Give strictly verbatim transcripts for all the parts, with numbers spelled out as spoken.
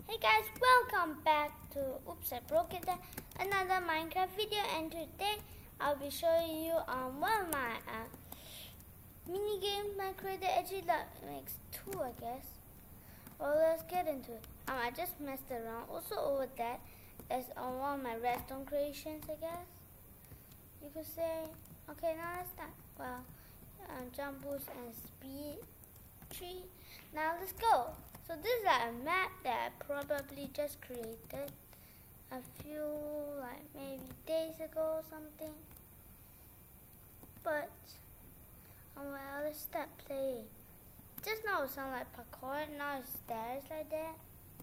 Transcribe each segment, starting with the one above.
Hey guys, welcome back to Oops I Broke It, another Minecraft video, and today I'll be showing you um, one of my uh, mini games I created. Actually that makes two, I guess. Well, let's get into it. Um, I just messed around. Also over that is um, one of my redstone creations, I guess you could say. Okay, now let's start. Well, um, jump boost and speed tree. Now let's go. So this is like a map that I probably just created a few, like maybe days ago or something. But, oh well, let's start playing. Just now it sounded like parkour, now it's stairs like that.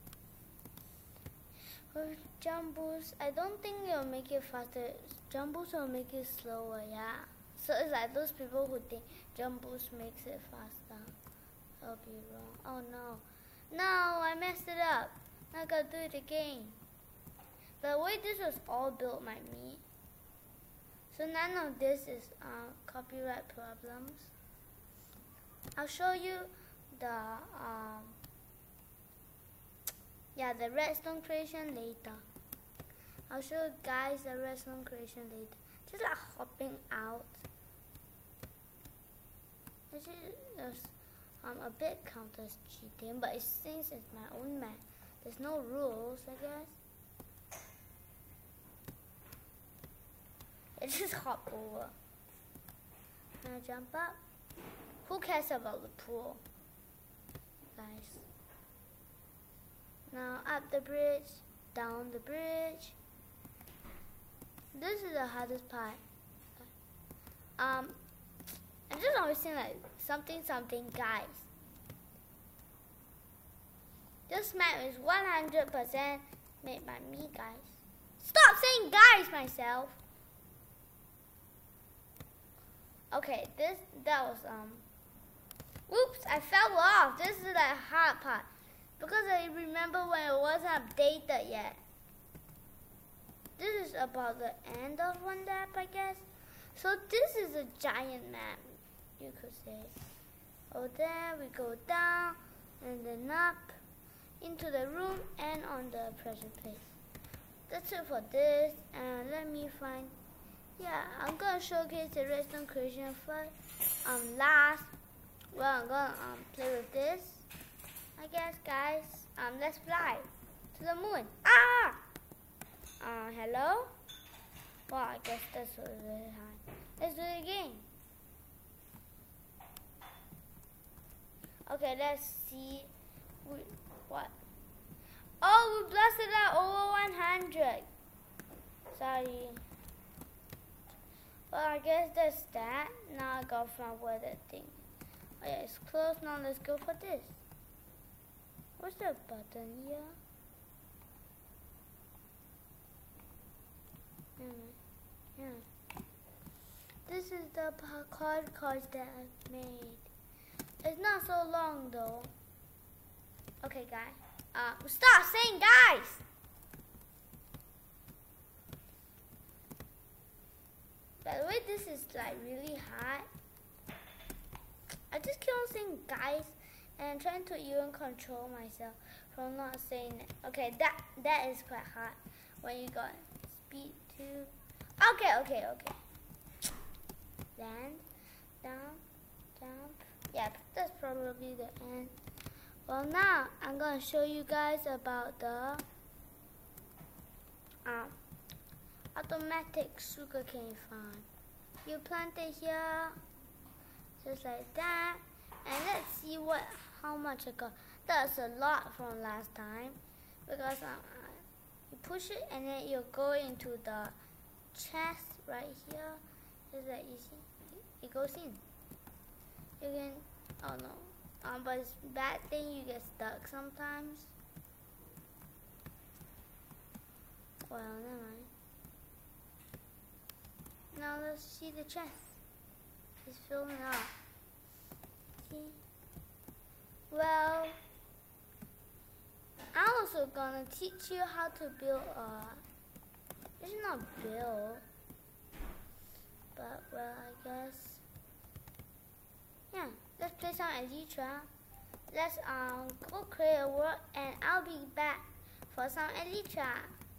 With jump boost, I don't think it'll make it faster. Jump boost will make it slower, yeah. So it's like those people who think jump boost makes it faster. I'll be wrong. Oh no. No, I messed it up. Now I gotta do it again. By the way, this was all built by me. So none of this is uh, copyright problems. I'll show you the um, yeah the redstone creation later. I'll show you guys the redstone creation later. Just like hopping out. This is Um, a bit count as cheating, but it since it's my own map, there's no rules, I guess. I just hop over. Can I jump up? Who cares about the pool, guys? Now up the bridge, down the bridge. This is the hardest part. Um. I'm just always saying like something something guys. This map is one hundred percent made by me, guys. Stop saying guys myself. Okay, this that was um whoops, I fell off. This is the hard part. Because I remember when it wasn't updated yet. This is about the end of one lap, I guess. So this is a giant map, you could say. Oh, there we go down and then up into the room and on the pressure plate. That's it for this. And let me find. Yeah, I'm gonna showcase the redstone creation first. Um, last. Well, I'm gonna um play with this, I guess, guys. Um, let's fly to the moon. Ah. Uh, hello. Well, I guess that's really high. Let's do it again. Okay, let's see we, what. Oh, we blasted out over one hundred. Sorry. Well, I guess that's that. Now I gotta find where that thing. Oh yeah, it's closed. Now let's go for this. What's the button here? Yeah. Yeah. This is the card cards that I've made. It's not so long though. Okay, guys. Uh, stop saying guys. By the way, this is like really hard. I just keep on saying guys and trying to even control myself from not saying it. Okay, that that is quite hard when you got speed two. Okay, okay, okay. Land, down, jump. Yeah, that's probably the end. Well, now I'm gonna show you guys about the um, automatic sugarcane farm. You plant it here, just like that, and let's see what how much I got. That's a lot from last time because um, you push it and then you go into the chest right here. Just like you see, it goes in. You can, oh no, um, but it's bad thing you get stuck sometimes. Well, never mind. Now let's see the chest. It's filling up. See? Well, I'm also gonna teach you how to build a, it's not build, but well, I guess. Yeah, let's play some Elytra. let's um go create a world, and I'll be back for some elytra.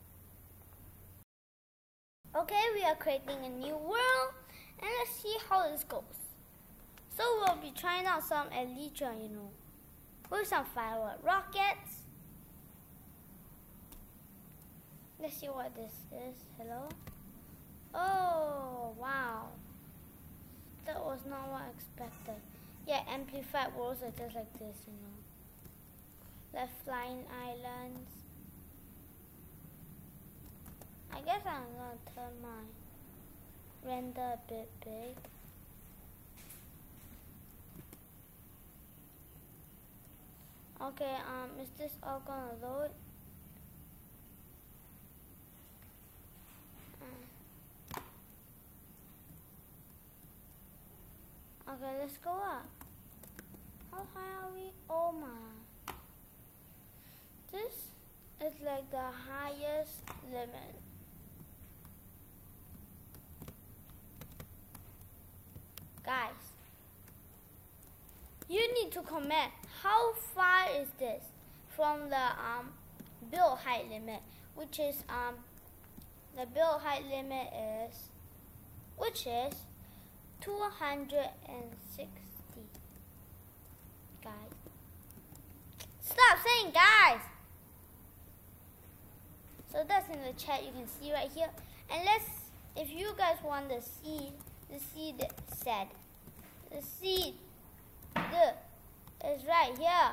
Okay, we are creating a new world, and let's see how this goes. So we'll be trying out some elytra, you know, with some firework rockets. Let's see what this is. Hello? Oh, wow. That was not what I expected. Yeah, amplified worlds are just like this, you know. Left flying islands. I guess I'm gonna turn my render a bit big. Okay, um, is this all gonna load? Okay, let's go up. How high are we? Oh my. This is like the highest limit. Guys, you need to comment how far is this from the um build height limit, which is um the build height limit is which is two hundred sixty. Guys, stop saying guys. So that's in the chat, you can see right here. And let's, if you guys want the seed, the seed said, the seed the is right here.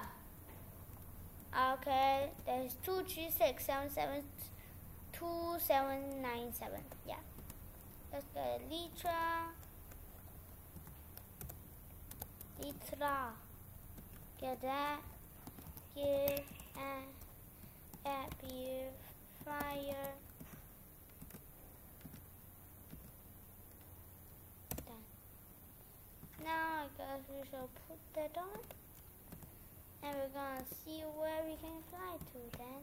Okay, there's two three six seven seven two seven nine seven. Yeah, let's get elytra. Elytra. Get that. Give an amplifier. Done. Now I guess we shall put that on. And we're gonna see where we can fly to then.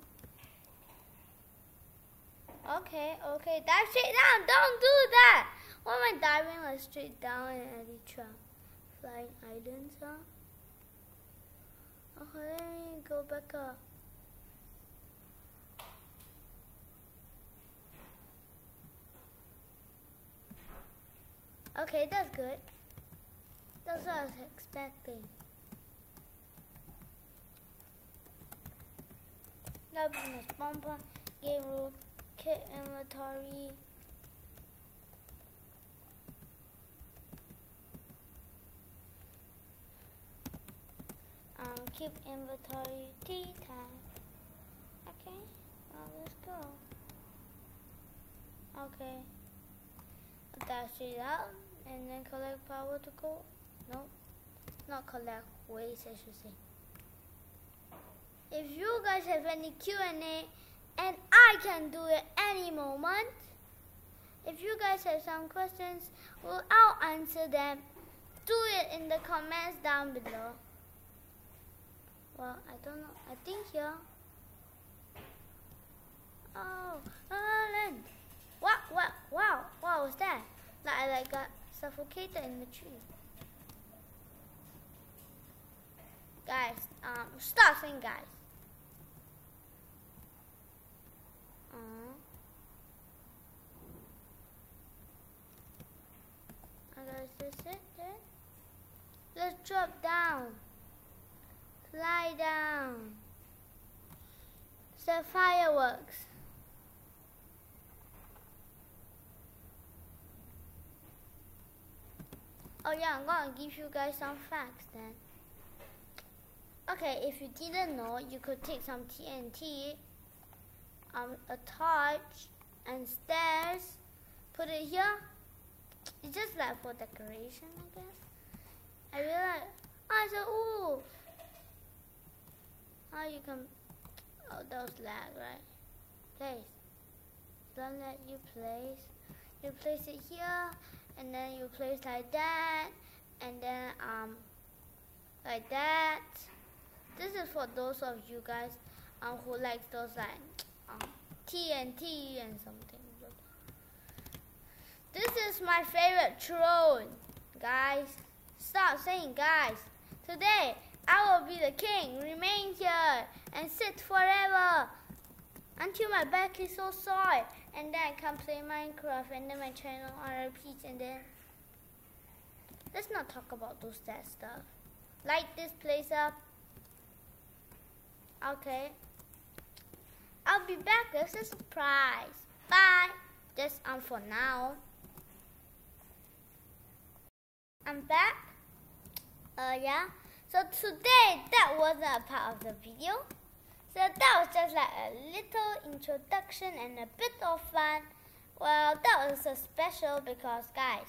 Okay, okay, dive straight down. Don't do that. Why am I diving like straight down in elytra? Flying islands, huh? Okay, let me go back up. Okay, that's good. That's what I was expecting. That'll be my spawn point, game rule, kit inventory. Um, keep inventory T tab. Okay, well, let's go. Okay, dash it out and then collect power to go. Nope, not collect waste, I should say. If you guys have any Q and A, and I can do it any moment. If you guys have some questions, well, I'll answer them. Do it in the comments down below. Well, I don't know. I think here. Oh, island. What? What? Wow. What was that? Like I like got suffocated in the tree. Guys, um, stop saying guys. Uh, I guess this it then. Let's drop down. Fly down. Set fireworks. Oh yeah, I'm gonna give you guys some facts then. Okay, if you didn't know, you could take some T N T, um, a torch, and stairs, put it here. It's just like for decoration, I guess. I realized, I said, ooh. How you can, oh, that was lag, right? Place. Don't let you place. You place it here, and then you place like that, and then, um, like that. This is for those of you guys, um, who like those, like, um, T N T and something. This is my favorite throne, guys. Stop saying guys. Today, I will be the king. Remain here and sit forever until my back is so sore. And then I can play Minecraft and then my channel on repeat. And then let's not talk about those sad stuff. Light this place up. Okay. I'll be back with a surprise. Bye. Just um for now. I'm back. Uh yeah. So today that wasn't a part of the video. So that was just like a little introduction and a bit of fun. Well, that was so special because guys,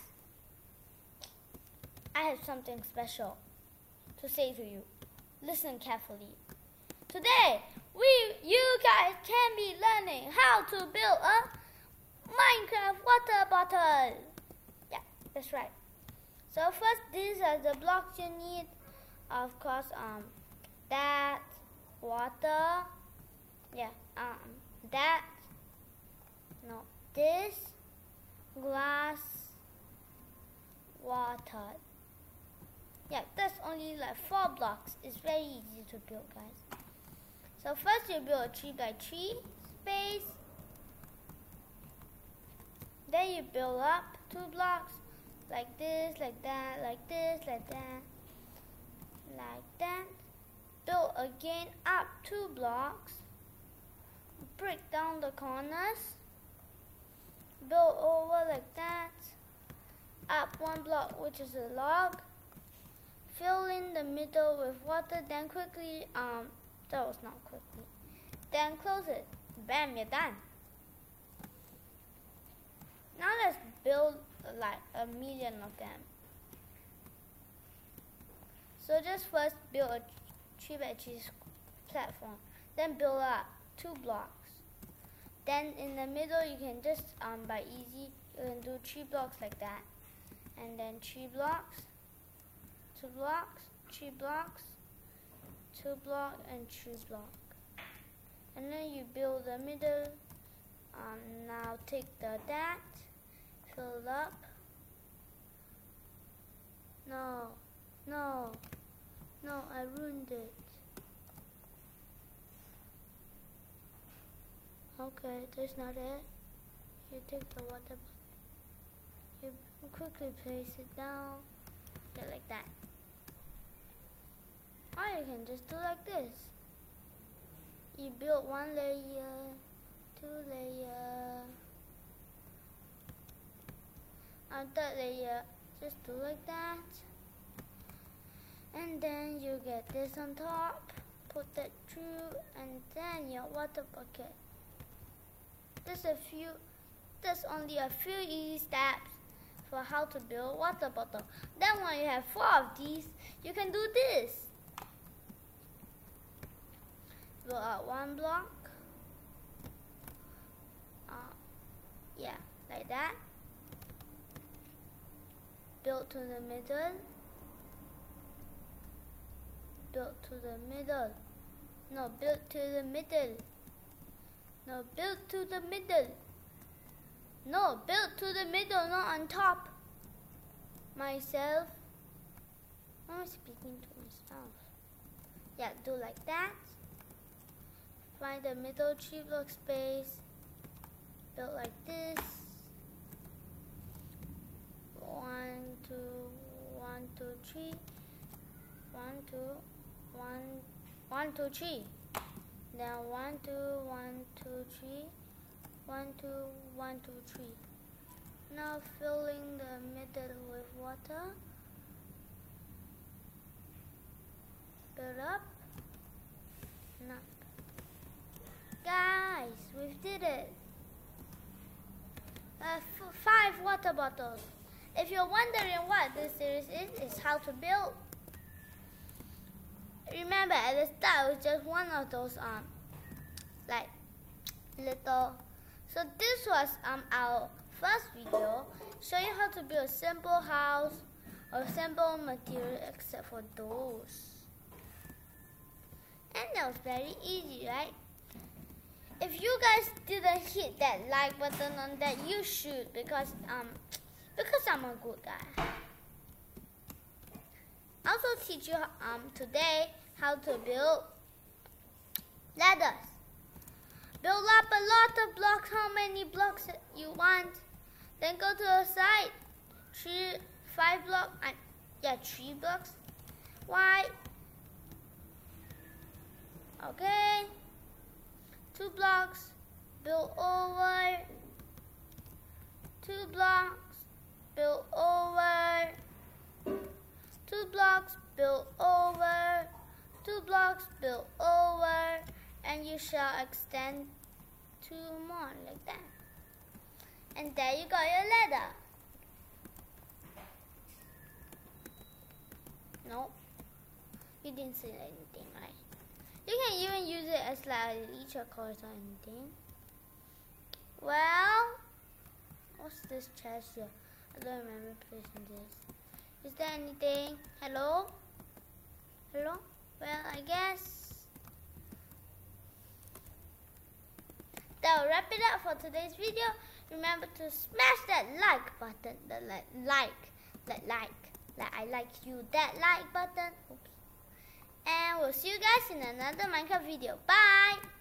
I have something special to say to you. Listen carefully. Today, we you guys can be learning how to build a Minecraft water bottle. Yeah, that's right. So first, these are the blocks you need. Of course, um, that water. Yeah, um, that. No, this glass water. Yeah, that's only like four blocks. It's very easy to build, guys. So first, you build a three by three space. Then you build up two blocks. Like this, like that, like this, like that, like that. Build again up two blocks. Break down the corners. Build over like that. Up one block, which is a log. Fill in the middle with water. Then quickly, um, that was not quickly. Then close it. Bam, you're done. Now let's build like a million of them. So just first build a three by three platform, then build up two blocks. Then in the middle you can just um by easy you can do three blocks like that, and then three blocks, two blocks, three blocks, two block, and three block. And then you build the middle. Um, now take the that. Fill up. No, no, no, I ruined it. Okay, that's not it. You take the water, you quickly place it down, yeah, like that. Or you can just do like this. You build one layer, two layer, on third layer, just do like that. And then you get this on top, put that through, and then your water bucket. There's a few, there's only a few easy steps for how to build a water bottle. Then when you have four of these, you can do this. Build out one block. Uh, yeah, like that. Build to the middle. Build to the middle. No, build to the middle. No, build to the middle. No, build to the middle, not on top. Myself. I'm speaking to myself. Yeah, do like that. Find the middle three block space. Build like this. One, two, one, two, three. One, two, one, one, two, three. Then one, two, one, two, three. One, two, one, two, three. Now filling the middle with water. Build up and up. Guys, we did it. Uh, f five water bottles. If you're wondering what this series is, it's how to build. Remember, at the start, it was just one of those um, like little. So this was um our first video, showing how to build a simple house or simple material, except for those. And that was very easy, right? If you guys didn't hit that like button on that, you should, because um because I'm a good guy. also teach you um today how to build ladders. Build up a lot of blocks, how many blocks you want. Then go to the side. Three, five blocks. Uh, yeah, three blocks. Wide. Okay. Two blocks. Build over. Two blocks. Build over. Two blocks. Build over. Two blocks. Build over. And you shall extend two more like that. And there you go, your ladder. Nope. You didn't see anything, right? You can even use it as like a leisure course or anything. Well, what's this chest here? I don't remember placing this. Is there anything? Hello? Hello? Well, I guess that'll wrap it up for today's video. Remember to smash that like button. The like, like, that like, like I like you. That like button. Oops. And we'll see you guys in another Minecraft video. Bye.